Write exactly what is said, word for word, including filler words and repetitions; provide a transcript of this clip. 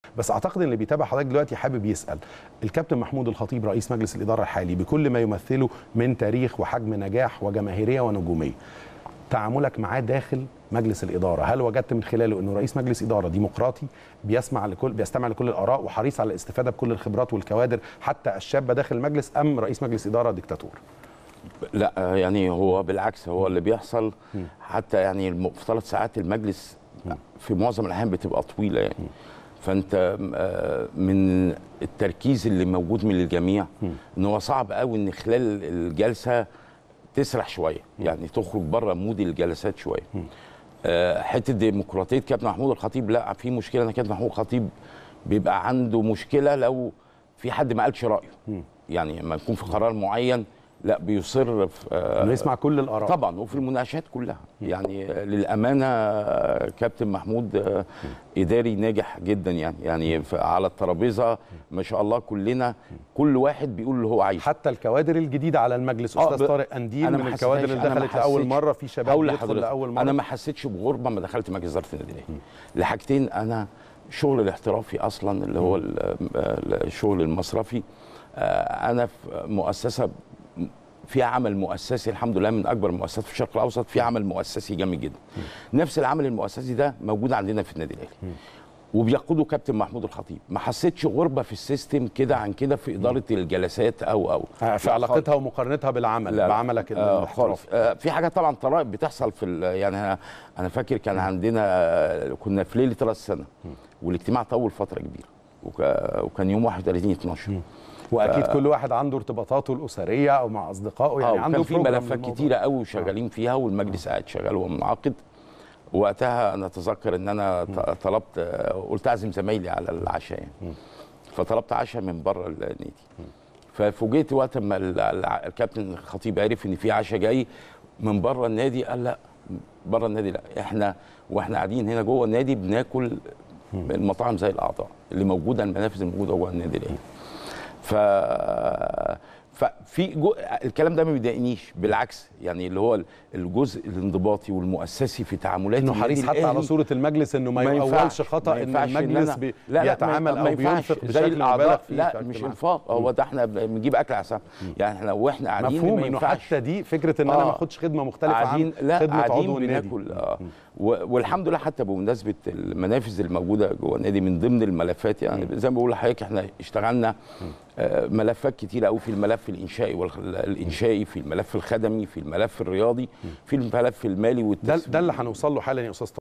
بس اعتقد ان اللي بيتابع حضرتك دلوقتي حابب يسال الكابتن محمود الخطيب رئيس مجلس الاداره الحالي بكل ما يمثله من تاريخ وحجم نجاح وجماهيريه ونجوميه، تعاملك معاه داخل مجلس الاداره، هل وجدت من خلاله انه رئيس مجلس اداره ديمقراطي بيسمع لكل بيستمع لكل الاراء وحريص على الاستفاده بكل الخبرات والكوادر حتى الشابه داخل المجلس، ام رئيس مجلس اداره ديكتاتور؟ لا يعني هو بالعكس، هو اللي بيحصل حتى يعني المفترض ساعات المجلس في معظم الاحيان بتبقى طويله يعني، فانت من التركيز اللي موجود من الجميع ان هو صعب قوي ان خلال الجلسه تسرح شويه، يعني تخرج بره مود الجلسات شويه. حته ديمقراطيه كابتن محمود الخطيب، لا في مشكله ان كابتن محمود الخطيب بيبقى عنده مشكله لو في حد ما قالش رايه، يعني لما يكون في قرار معين لا بيصر في انه يسمع كل الاراء طبعا، وفي المناقشات كلها. يعني للامانه كابتن محمود اداري ناجح جدا، يعني يعني على الترابيزه ما شاء الله كلنا كل واحد بيقول اللي هو عايزه. حتى الكوادر الجديده على المجلس، استاذ طارق قنديل من الكوادر اللي دخلت لاول مره، في شباب بيدخل لاول مره. انا ما حسيتش بغربه ما دخلت مجلس اداره النادي الاهلي لحاجتين، انا شغل الاحترافي اصلا اللي هو الشغل المصرفي، انا في مؤسسه في عمل مؤسسي الحمد لله من اكبر المؤسسات في الشرق الاوسط، في عمل مؤسسي جامد جدا. نفس العمل المؤسسي ده موجود عندنا في النادي الاهلي وبيقوده كابتن محمود الخطيب. ما حسيتش غربه في السيستم كده عن كده في اداره الجلسات او او في علاقتها ومقارنتها بالعمل لا بعملك آه خالص. آه في حاجات طبعا طرائف بتحصل في يعني انا انا فاكر كان عندنا كنا في ليله راس السنه والاجتماع طول فتره كبيره وكان يوم واحد وثلاثين اتناشر، واكيد ف... كل واحد عنده ارتباطاته الاسريه او مع اصدقائه، يعني عنده في ملفات كتيره قوي وشغالين فيها والمجلس قاعد شغال ومنعقد. وقتها انا اتذكر ان انا طلبت، قلت اعزم زمايلي على العشاء يعني، فطلبت عشاء من بره النادي. ففوجئت وقت ما الكابتن الخطيب عرف ان في عشاء جاي من بره النادي، قال لا بره النادي لا، احنا واحنا قاعدين هنا جوه النادي بناكل المطاعم زي الاعضاء اللي موجوده، المنافذ الموجوده جوه النادي الاهلي. ف ففي جو... الكلام ده ما بيضايقنيش، بالعكس يعني اللي هو الجزء الانضباطي والمؤسسي في تعاملات انه حريص حتى على صوره المجلس انه ما, ما يؤولش خطا ان المجلس إن بي... لا لا بيتعامل او بينفق بشكل مبالغ فيه. لا مش انفاق، هو ده احنا بنجيب اكل على حساب، يعني احنا واحنا قاعدين مفهوم انه حتى دي فكره ان آه. انا ما اخدش خدمه مختلفه عن لا خدمه عضو النادي. آه. والحمد لله حتى بمناسبه المنافذ الموجوده جوه النادي من ضمن الملفات، يعني زي ما بقول لحضرتك احنا اشتغلنا ملفات كتيره قوي، في الملف الانشائي والانشائي، في الملف الخدمي، في الملف الرياضي، في الملف المالي والتسويق. ده, ده اللي هنوصل له حالا يا استاذ